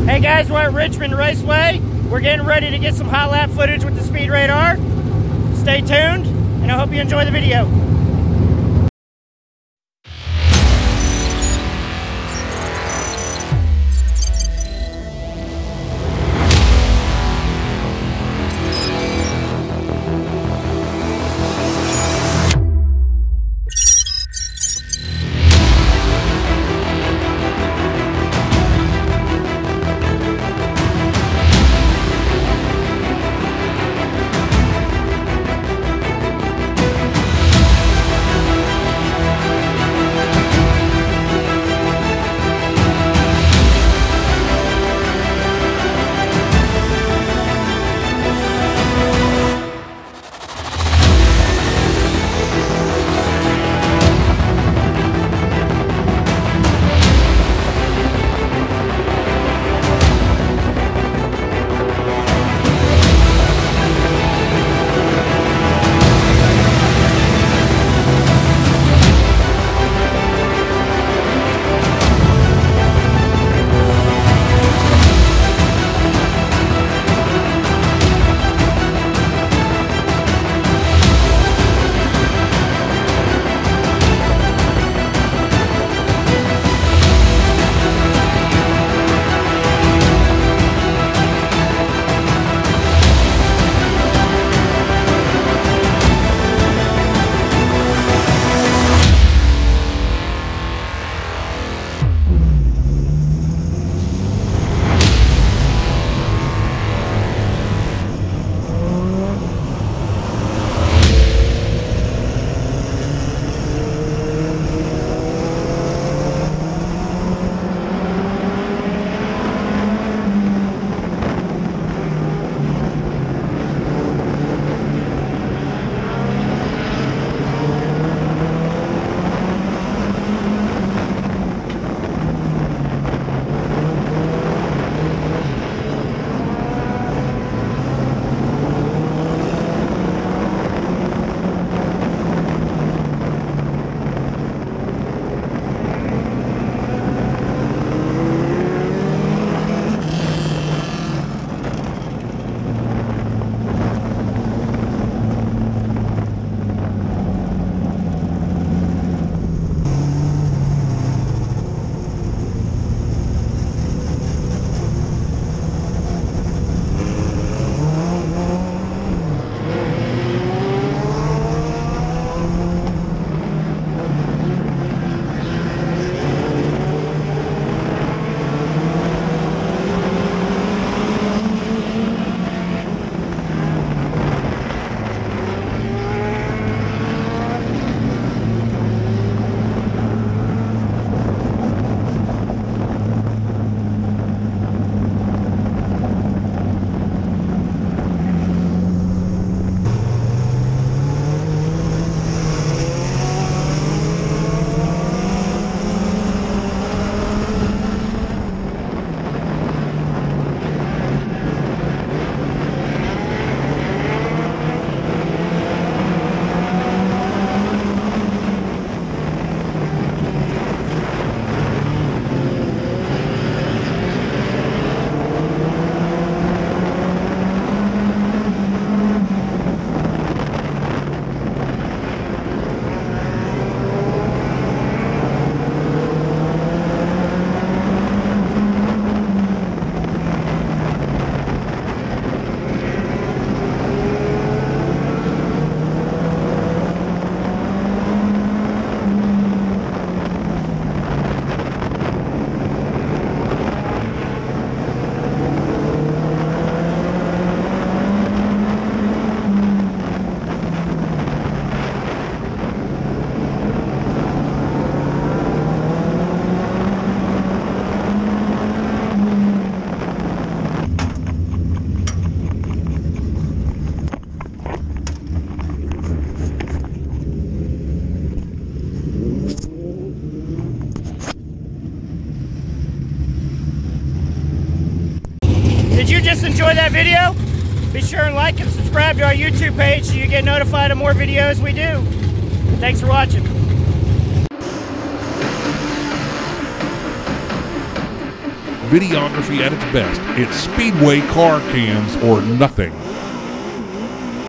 Hey guys, we're at Richmond Raceway. We're getting ready to get some hot lap footage with the Speed Radar. Stay tuned, and I hope you enjoy the video. Did you just enjoy that video? Be sure and like and subscribe to our YouTube page so you get notified of more videos we do. Thanks for watching. videography at its best. It's Speedway car cams or nothing.